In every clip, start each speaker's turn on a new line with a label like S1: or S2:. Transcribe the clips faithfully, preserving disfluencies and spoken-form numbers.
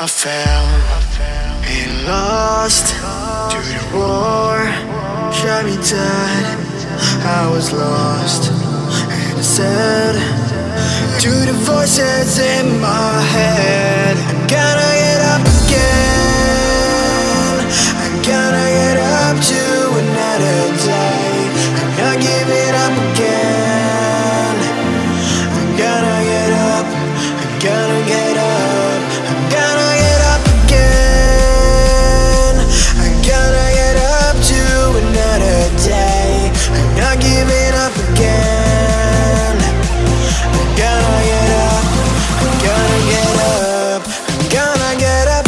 S1: I fell and lost to the war. Shot me dead, I was lost and I said to the voices in my head, I'm gonna get up again, I'm gonna get up to another day, I'm not giving up again, I'm gonna get up, I'm gonna get up, I'm gonna get up again, I'm gonna get up to another day, I'm not giving up again, I'm gonna get up, I'm gonna get up, I'm gonna get up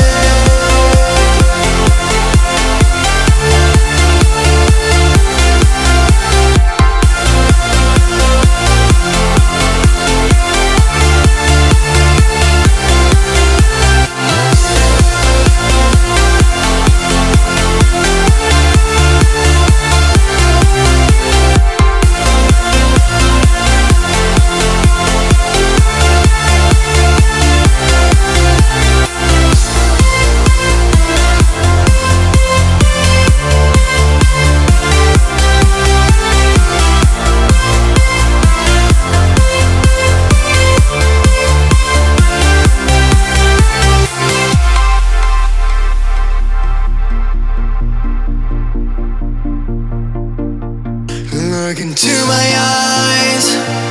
S1: Look into my eyes,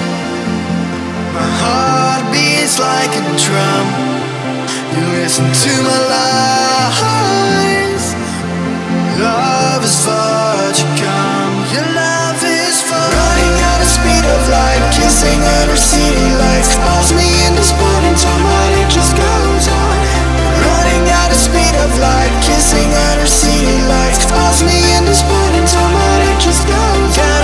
S1: my heart beats like a drum. You listen to my lies. Love is far to come. Your love is far. Running at the speed of light, kissing under city lights. Calls me in this morning time, but it just goes on. Running at the speed of light, kissing under city lights. Calls me in this morning time, but it just goes on.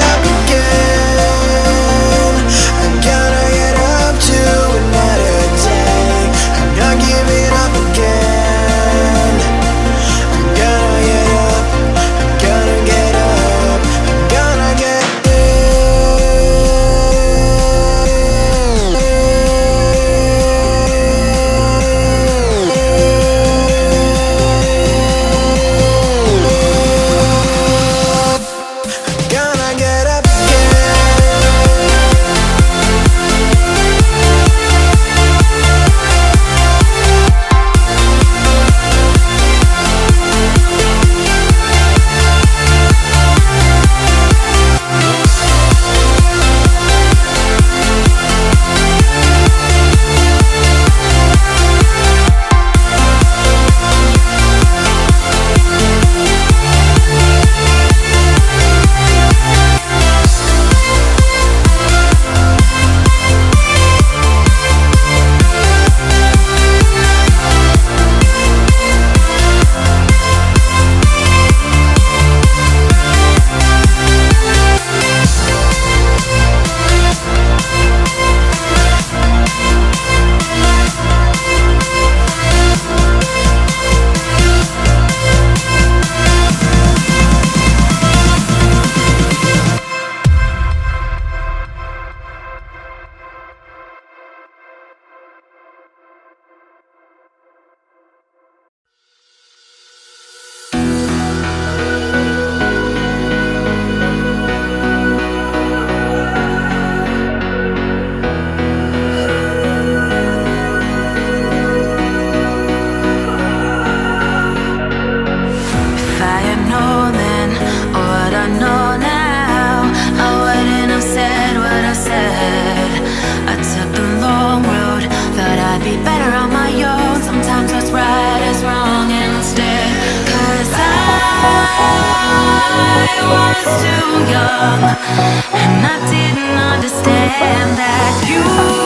S2: And I didn't understand that you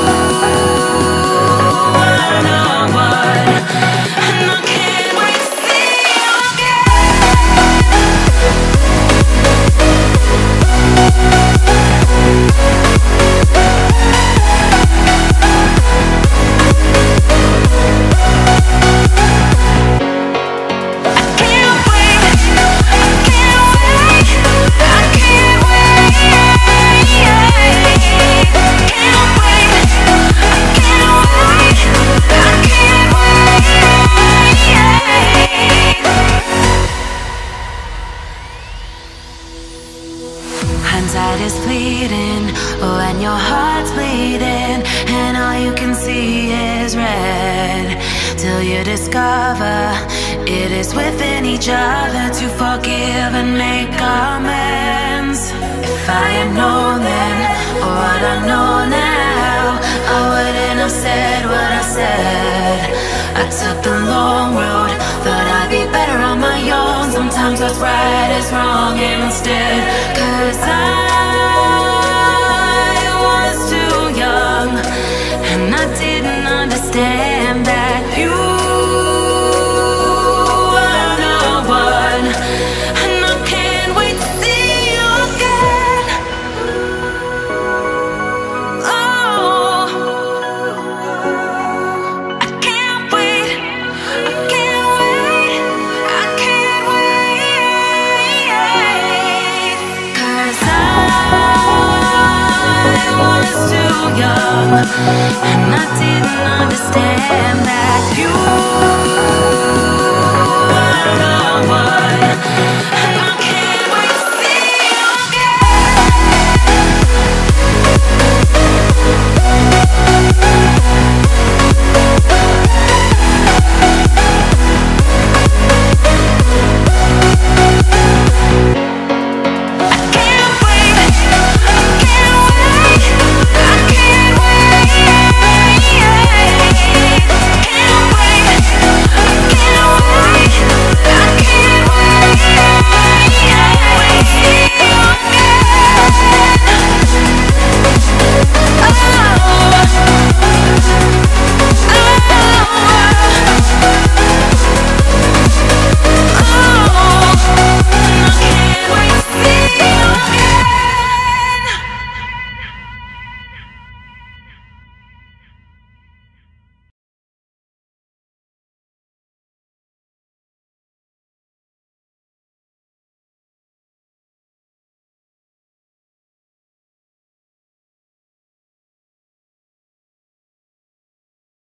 S2: are the one, and I can't wait to see you can't wait. till you discover it is within each other to forgive and make amends. If I had known then, or what I know now, I wouldn't have said what I said. I took the long road, thought I'd be better on my own. Sometimes what's right is wrong instead. Cause I was too young, and I didn't understand that you were the one. And I can't wait to see you again. Oh, I can't wait, I can't wait, I can't wait. Cause I was too young, and I didn't understand that you